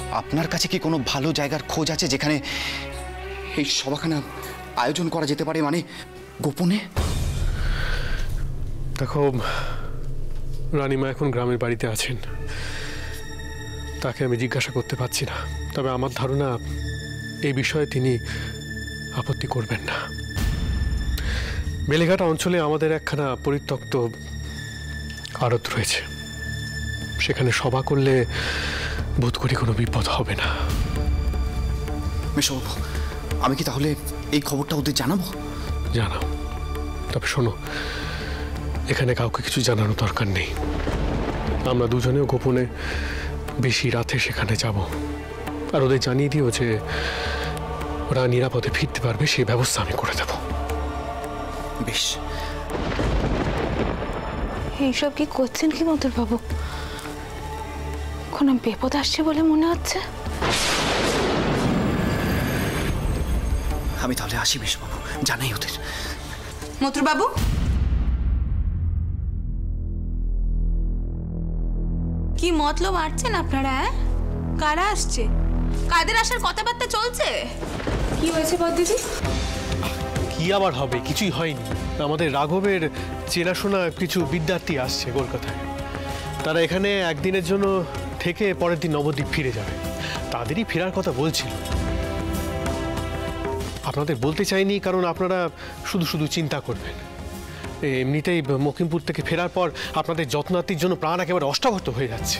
আপনার কাছে কি কোনো ভালো জায়গার খোঁজ আছে যেখানে এই সভাখানা আয়োজন করা যেতে পারে, মানে গোপনে? দেখো, রানীমা এখন গ্রামের বাড়িতে আছেন, তাকে আমি জিজ্ঞাসা করতে পারছি না। তবে আমার ধারণা এই বিষয়ে তিনি আপত্তি করবেন না। বেলেঘাটা অঞ্চলে আমাদের একখানা পরিত্যক্ত আড়ত রয়েছে, সেখানে সভা করলে বোধ করি কোনো বিপদ হবে না। মেশবাবু, আমি কি তাহলে এই খবরটা ওদের জানাবো? জানাও, তবে শোনো, এখানে কাউকে কিছু জানানোর দরকার নেই। আমরা দুজনেও গোপনে বেশি রাতে সেখানে যাব, আর ওদের জানিয়ে দিও যে ওরা নিরাপদে ফিরতে পারবে, সেই ব্যবস্থা আমি করে দেব। বেশ। এইসব কি করছেন কি মধুর বাবু? কোনো বিপদ আসছে বলে মনে হচ্ছে। আমি তাহলে আসি মেশবাবু, জানাই ওদের। মধুর বাবু, কি মতলব আটছেন আপনারা? কারা আসছে? কাদের আসার কথাবার্তা চলছে? কি হয়েছে বড়দিদি? কি আবার হবে? কিছুই হয়নি। আমাদের রাঘবের চেনাশোনা কিছু বিদ্যার্থী আসছে কলকাতায়। তারা এখানে একদিনের জন্য থেকে পরের দিন নবদ্বীপ ফিরে যাবে। তাদেরই ফেরার কথা বলছিল। আপনাদের বলতে চাইনি, কারণ আপনারা শুধু শুধু চিন্তা করবেন। এমনিতেই মকিমপুর থেকে ফেরার পর আপনাদের যত্নার্থীর জন্য প্রাণ একেবারে অষ্টাবর্ত হয়ে যাচ্ছে।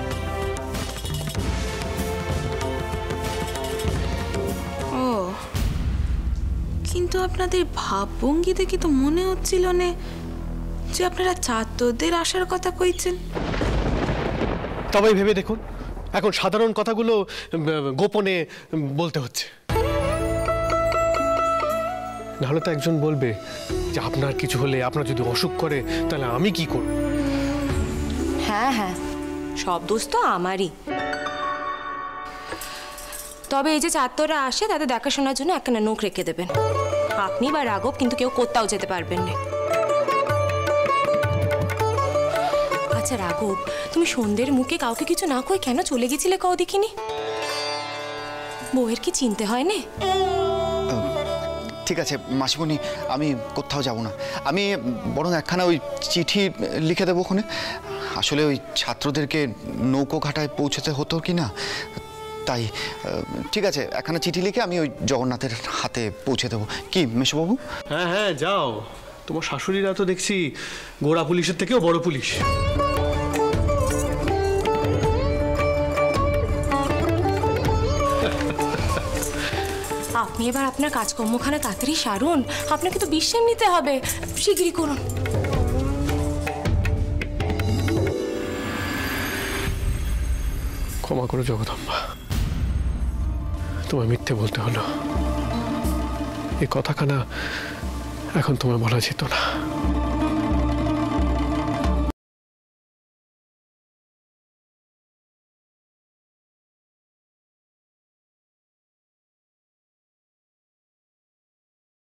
ও, কিন্তু আপনাদের ভাবভঙ্গি দেখে তো মনে হচ্ছিল না যে আপনারা ছাত্রদের আসার কথা কইছেন। তবে ভেবে দেখুন, এখন সাধারণ কথাগুলো গোপনে বলতে হচ্ছে। নাহলে তো একজন বলবে যে আপনার কিছু হলে, আপনার যদি অসুখ করে, তাহলে আমি কি করব? হ্যাঁ হ্যাঁ, সব দোষ তো আমারই। তবে এই যে ছাত্ররা আসে, তাদের দেখাশোনার জন্য একখানা নোক রেখে দেবেন। আপনি বা রাঘব কিন্তু কেউ কোথাও যেতে পারবেন না। আচ্ছা রাঘব, তুমি সন্ধ্যের মুখে কাউকে কিছু না কই কেন চলে গেছিলে কও দেখিনি? বউয়ের কি চিনতে হয় না? ঠিক আছে মাসিমণি, আমি কোথাও যাব না। আমি বরং একখানা ওই চিঠি লিখে দেবো ওখানে। আসলে ওই ছাত্রদেরকে নৌকো ঘাটায় পৌঁছতে হতো কি না, তাই ঠিক আছে, একখানা চিঠি লিখে আমি ওই জগন্নাথের হাতে পৌঁছে দেবো। কি মেশবাবু? হ্যাঁ হ্যাঁ, যাও। তোমার শাশুড়িরা তো দেখছি গোড়া পুলিশের থেকেও বড় পুলিশ। আপনি এবার আপনার কাজকর্মখানা তাড়াতাড়ি সারুন। আপনাকে তো বিশ্রাম নিতে হবে, শিগগিরই করুন। ক্ষমা করো জগদম্বা, তোমায় মিথ্যে বলতে হলো। এই কথাখানা এখন তোমায় বলা যেত না।